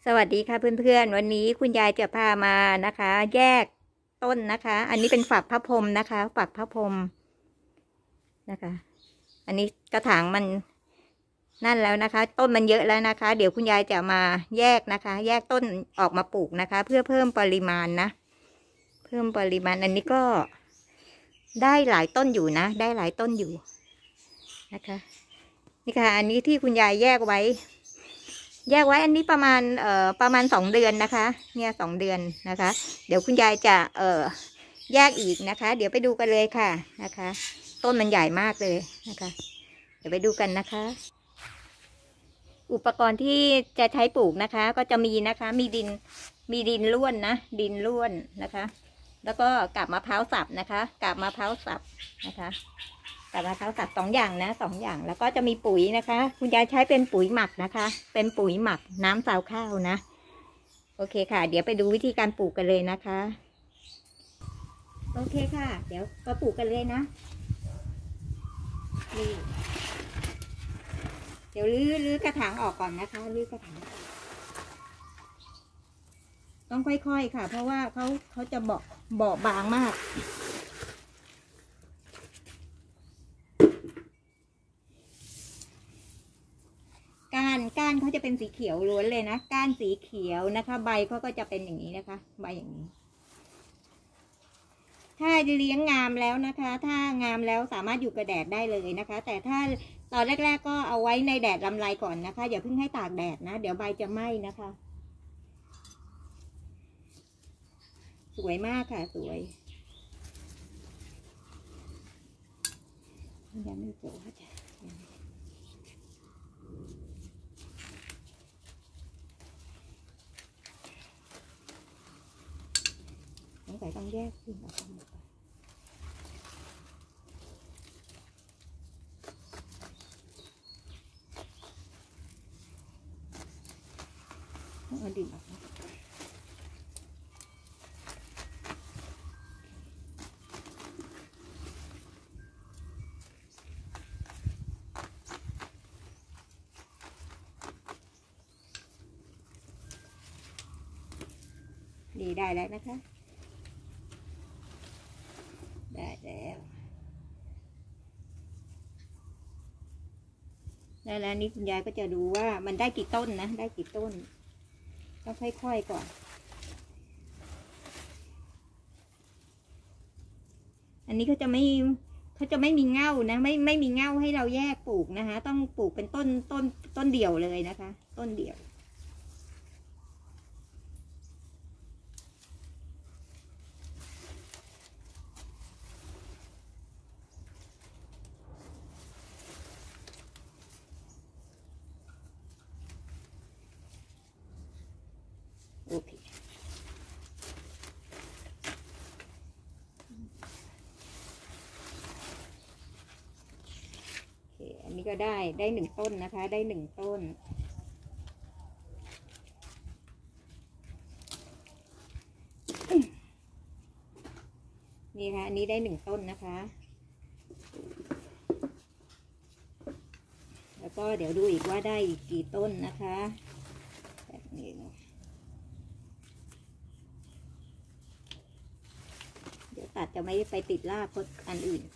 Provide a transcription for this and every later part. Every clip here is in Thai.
สวัสดีค่ะเพื่อนๆวันนี้คุณยายจะพามานะคะ แยกต้นนะคะ อันนี้เป็นฝักพระพรหมนะคะฝักพระพรหมนะคะ อันนี้กระถางมันนั่นแล้วนะคะ ต้นมันเยอะแล้วนะคะ เดี๋ยวคุณยายจะมาแยกนะคะ แยกต้นออกมาปลูกนะคะ เพื่อเพิ่มปริมาณนะเพิ่มปริมาณอันนี้ก็ได้หลายต้นอยู่นะได้หลายต้นอยู่นะคะนี่ค่ะอันนี้ที่คุณยายแยกไว้อันนี้ประมาณ2 เดือนนะคะเนี่ย2 เดือนนะคะ เดี๋ยวคุณยายจะแยกอีกนะคะ เดี๋ยวไปดูกันเลยค่ะนะคะ ต้นมันใหญ่มากเลยนะคะเดี๋ยวไปดูกันนะคะอุปกรณ์ที่จะใช้ปลูกนะคะก็จะมีนะคะมีดินร่วนนะดินร่วนนะคะแล้วก็กาบมะพร้าวสับนะคะกาบมะพร้าวสับนะคะกาบมะพร้าวสับ2 อย่างนะ2 อย่างแล้วก็จะมีปุ๋ยนะคะคุณยายใช้เป็นปุ๋ยหมักนะคะเป็นปุ๋ยหมักน้ำซาวข้าวนะโอเคค่ะเดี๋ยวไปดูวิธีการปลูกกันเลยนะคะโอเคค่ะเดี๋ยวก็ปลูกกันเลยนะนี่เดี๋ยวรื้อกระถางออกก่อนนะคะรื้อกระถางต้องค่อยๆค่ะเพราะว่าเขาจะเบาบางมากก้านเขาจะเป็นสีเขียวล้วนเลยนะก้านสีเขียวนะคะใบเขาก็จะเป็นอย่างนี้นะคะใบอย่างนี้ถ้าเลี้ยงงามแล้วนะคะถ้างามแล้วสามารถอยู่กับแดดได้เลยนะคะแต่ถ้าตอนแรกๆก็เอาไว้ในแดดลำไรก่อนนะคะอย่าเพิ่งให้ตากแดดนะเดี๋ยวใบจะไหม้นะคะสวยมากค่ะสวยยังไม่โตจ้ะสงสัยต้องแยกขึ้นออกมาต้องเอาดินออกมาดีได้แล้วนะคะได้แล้วนี่คุณยายก็จะดูว่ามันได้กี่ต้นนะได้กี่ต้นต้องค่อยๆก่อนอันนี้เขาจะไม่มีเง่านะไม่มีเง่าให้เราแยกปลูกนะคะต้องปลูกเป็นต้นเดี่ยวเลยนะคะต้นเดี่ยวโอเคอันนี้ก็ได้1 ต้นนะคะได้1 ต้นนี่ค่ะอันนี้ได้1 ต้นนะคะแล้วก็เดี๋ยวดูอีกว่าได้อีกกี่ต้นนะคะแบบนี้เนาะเดี๋ยวตัดจะไม่ไปติดรากอันอื่น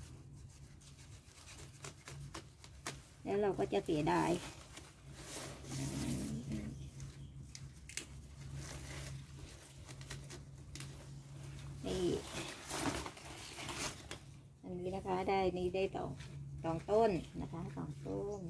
แล้วเราก็จะเสียดายนี่อันนี้นะคะได้สองต้นนะคะ2 ต้น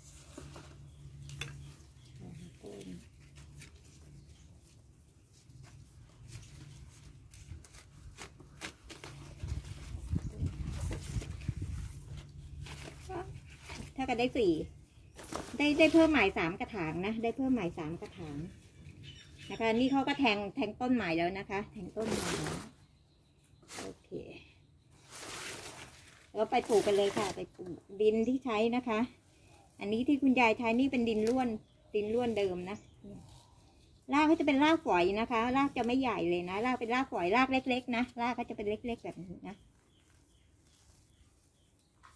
ถ้ากันได้4ได้เพิ่มใหม่3 กระถางนะได้เพิ่มใหม่3 กระถางนะคะนี่เขาก็แทงต้นใหม่แล้วนะคะแทงต้นใหม่แล้วโอเคแล้วไปปลูกกันเลยค่ะไปปลูกดินที่ใช้นะคะอันนี้ที่คุณยายใช้นี่เป็นดินร่วนเดิมนะรากเขาจะเป็นรากฝอยนะคะรากจะไม่ใหญ่เลยนะรากเป็นรากฝอยรากเล็กๆนะรากเขาจะเป็นเล็กๆแบบนี้นะ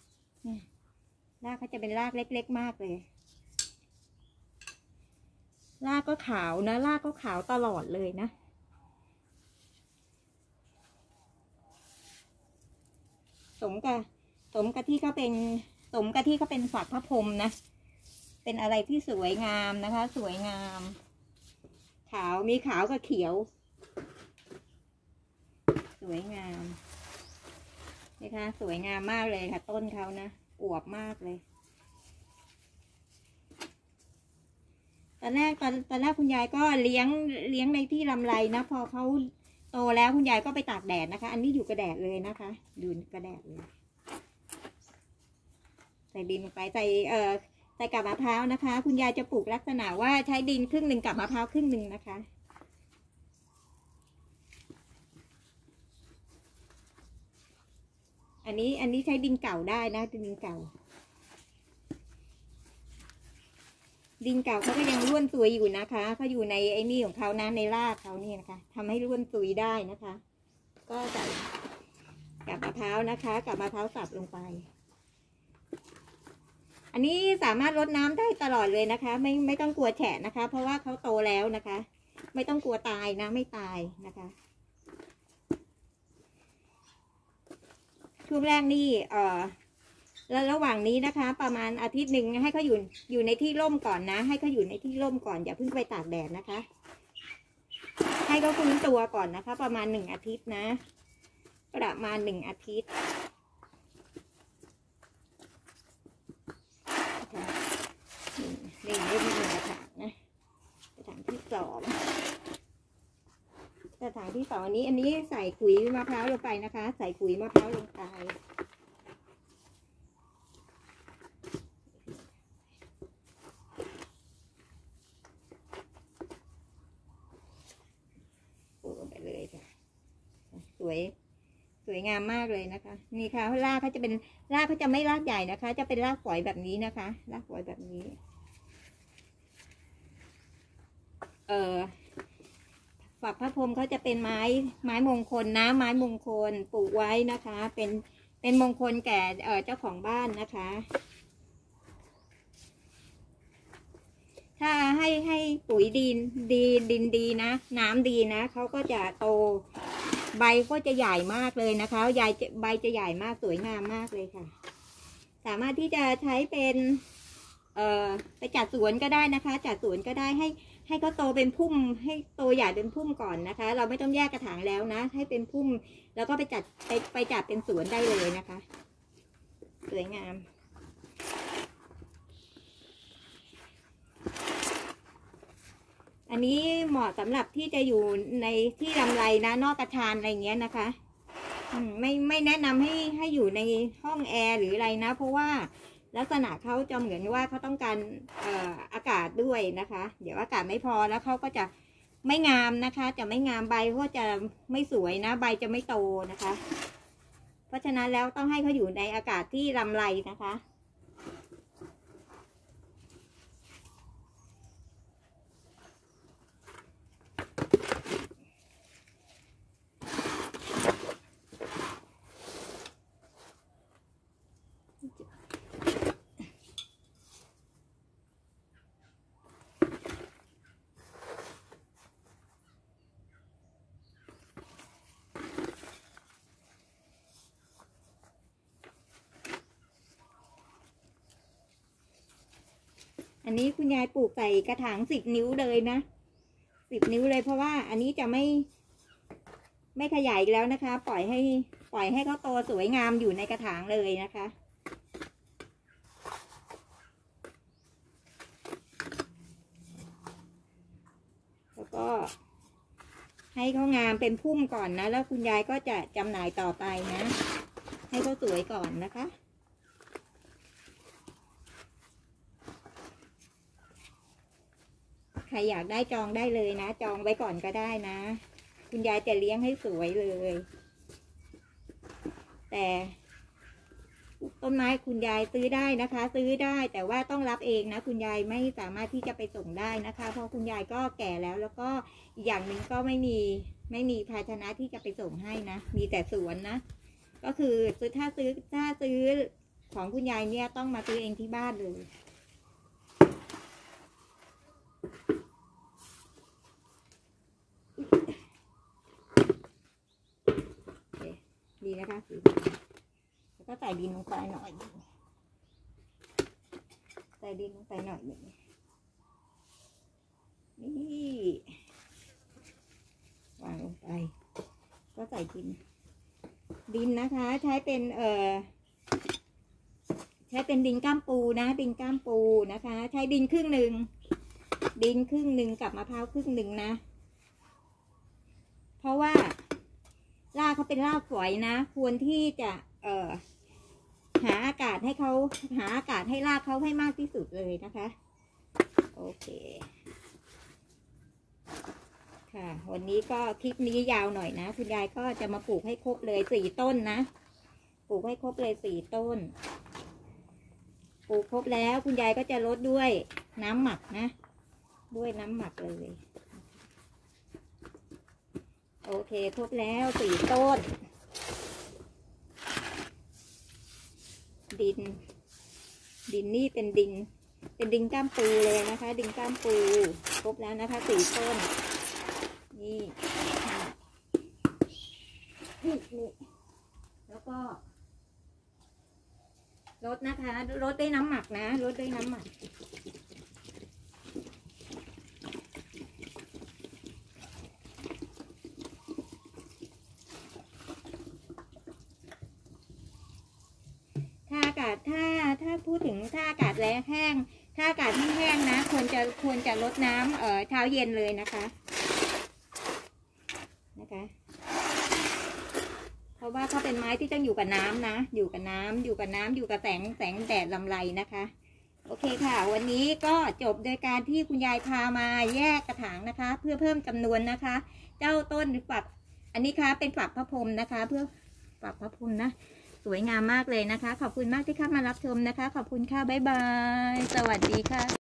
รากเขาจะเป็นรากเล็กๆมากเลยรากก็ขาวนะรากก็ขาวตลอดเลยนะสมกับที่เขาเป็นฝักพระพรหมนะเป็นอะไรที่สวยงามนะคะสวยงามขาวมีขาวกับเขียวสวยงามนะคะสวยงามมากเลยค่ะต้นเขานะอวบมากเลยตอนแรกคุณยายก็เลี้ยงในที่ลำไรนะพอเขาโตแล้วคุณยายก็ไปตากแดดนะคะอันนี้อยู่กระแดดเลยนะคะอยู่กระแดดเลยใส่ดินลงไปใส่กับมะพร้าวนะคะคุณยายจะปลูกลักษณะว่าใช้ดินครึ่งหนึ่งกับมะพร้าวครึ่งหนึ่งนะคะอันนี้ใช้ดินเก่าได้นะดินเก่าเขาก็ยังร่วนซุยอยู่นะคะเขาอยู่ในไอ้นี่ของเขานะในรากเขานี่นะคะทำให้ร่วนซุยได้นะคะก็ใส่กับมะพร้าวนะคะกับมะพร้าวสับลงไปอันนี้สามารถรดน้ำได้ตลอดเลยนะคะไม่ต้องกลัวแฉะนะคะเพราะว่าเขาโตแล้วนะคะไม่ต้องกลัวตายนะไม่ตายนะคะช่วงแรกนี่แล้วระหว่างนี้นะคะประมาณอาทิตย์หนึ่งให้เขาอยู่ในที่ร่มก่อนนะให้เขาอยู่ในที่ร่มก่อนอย่าเพิ่งไปตากแดดนะคะให้เขาฟื้นตัวก่อนนะคะประมาณ1 อาทิตย์นะประมาณ1 อาทิตย์นี่เริ่มมีกระถางนะกระถางที่2อันนี้ใส่ขุยมะพร้าวลงไปนะคะใส่ขุยมะพร้าวลงไปสวยงามมากเลยนะคะนี่ค่ะรากเขาจะไม่รากใหญ่นะคะจะเป็นรากฝอยแบบนี้นะคะรากฝอยแบบนี้ฝักพระพรหมเขาจะเป็นไม้มงคลนะไม้มงคลปลูกไว้นะคะเป็นมงคลแก่เจ้าของบ้านนะคะถ้าให้ปุ๋ยดินดีนะน้ำดีนะเขาก็จะโตใบก็จะใหญ่มากเลยนะคะใบจะใหญ่มากสวยงามมากเลยค่ะสามารถที่จะใช้เป็นไปจัดสวนก็ได้นะคะจัดสวนก็ได้ให้เขาโตเป็นพุ่มให้โตใหญ่เป็นพุ่มก่อนนะคะเราไม่ต้องแยกกระถางแล้วนะให้เป็นพุ่มแล้วก็ไปจัดเป็นสวนได้เลยนะคะสวยงามอันนี้เหมาะสำหรับที่จะอยู่ในที่ลำไรนะนอกกระชานอะไรเงี้ยนะคะไม่แนะนำให้อยู่ในห้องแอร์หรืออะไรนะเพราะว่าลักษณะเขาจะเหมือนว่าเขาต้องการอากาศด้วยนะคะเดี๋ยวอากาศไม่พอแล้วเขาก็จะไม่งามนะคะจะไม่งามใบก็จะไม่สวยนะใบจะไม่โตนะคะเพราะฉะนั้นแล้วต้องให้เขาอยู่ในอากาศที่ลำไรนะคะอันนี้คุณยายปลูกใส่กระถาง10 นิ้วเลยนะ10 นิ้วเลยเพราะว่าอันนี้จะไม่ขยายอีกแล้วนะคะปล่อยให้เขาโตสวยงามอยู่ในกระถางเลยนะคะแล้วก็ให้เขางามเป็นพุ่มก่อนนะแล้วคุณยายก็จะจำหน่ายต่อไปนะให้เขาสวยก่อนนะคะใครอยากได้จองได้เลยนะจองไว้ก่อนก็ได้นะคุณยายจะเลี้ยงให้สวยเลยแต่ต้นไม้คุณยายซื้อได้นะคะซื้อได้แต่ว่าต้องรับเองนะคุณยายไม่สามารถที่จะไปส่งได้นะคะเพราะคุณยายก็แก่แล้วก็อีกอย่างหนึ่งก็ไม่มีภาชนะที่จะไปส่งให้นะมีแต่สวนนะก็คือถ้าซื้อของคุณยายเนี่ยต้องมาซื้อเองที่บ้านเลยส่ดินลงไปหน่อยใส่ดินลงไปหน่อยหนึ่งนี่วางลงไปก็ใส่ดินนะคะ ใช้เป็นดินก้ามปูนะดินก้ามปูนะคะ ใช้ดินครึ่งหนึ่งกับมะพร้าวครึ่งหนึ่งนะเพราะว่ารากเขาเป็นรากฝอยนะควรที่จะหาอากาศให้รากเขาให้มากที่สุดเลยนะคะโอเคค่ะวันนี้ก็คลิปนี้ยาวหน่อยนะคุณยายก็จะมาปลูกให้ครบเลย4 ต้นนะปลูกให้ครบเลย4 ต้นปลูกครบแล้วคุณยายก็จะลดด้วยน้ำหมักนะด้วยน้ำหมักเลยโอเคครบแล้ว4 ต้นดินนี่เป็นดินก้ามปูเลยนะคะดินก้ามปูครบแล้วนะคะ4 ต้นนี่แล้วก็ลดนะคะลดด้วยน้ำหมักนะลดด้วยน้ำหมักถ้าพูดถึงถ้าอากาศแล้งแห้งถ้าอากาศแห้งนะควรจะลดน้ำเช้าเย็นเลยนะคะเพราะว่าเขาเป็นไม้ที่ต้องอยู่กับน้ำนะอยู่กับแสงแดดลำไรนะคะโอเคค่ะวันนี้ก็จบโดยการที่คุณยายพามาแยกกระถางนะคะเพื่อเพิ่มจำนวนนะคะเจ้าต้นฝักอันนี้ค่ะเป็นฝักพระพรหมนะคะเพื่อฝักพระพรหมนะสวยงามมากเลยนะคะขอบคุณมากที่เข้ามารับชมนะคะขอบคุณค่ะบ๊ายบายสวัสดีค่ะ